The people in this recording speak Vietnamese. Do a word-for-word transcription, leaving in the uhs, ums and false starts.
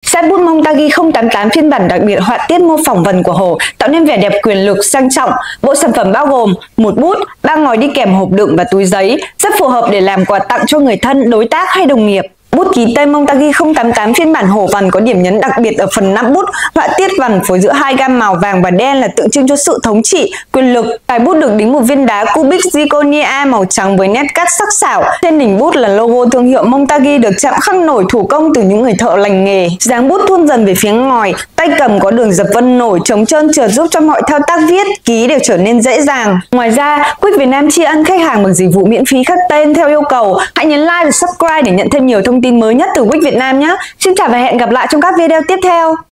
Set bút Montagi không tám tám phiên bản đặc biệt họa tiết mô phỏng vần của Hồ tạo nên vẻ đẹp quyền lực sang trọng. Bộ sản phẩm bao gồm một bút, ba ngòi đi kèm hộp đựng và túi giấy, rất phù hợp để làm quà tặng cho người thân, đối tác hay đồng nghiệp. Bút ký tên Montagi không tám tám phiên bản Hồ vằn có điểm nhấn đặc biệt ở phần nắp bút, họa tiết vằn phối giữa hai gam màu vàng và đen là tượng trưng cho sự thống trị, quyền lực. Tài bút được đính một viên đá cubic zirconia màu trắng với nét cắt sắc sảo. Trên đỉnh bút là logo thương hiệu Montagi được chạm khắc nổi thủ công từ những người thợ lành nghề. Dáng bút thuôn dần về phía ngòi, tay cầm có đường dập vân nổi trống trơn trượt giúp cho mọi thao tác viết, ký đều trở nên dễ dàng. Ngoài ra, Quick Việt Nam tri ân khách hàng bằng dịch vụ miễn phí khắc tên theo yêu cầu. Hãy nhấn like và subscribe để nhận thêm nhiều thông tin mới nhất từ Quick Việt Nam nhé. Xin chào và hẹn gặp lại trong các video tiếp theo.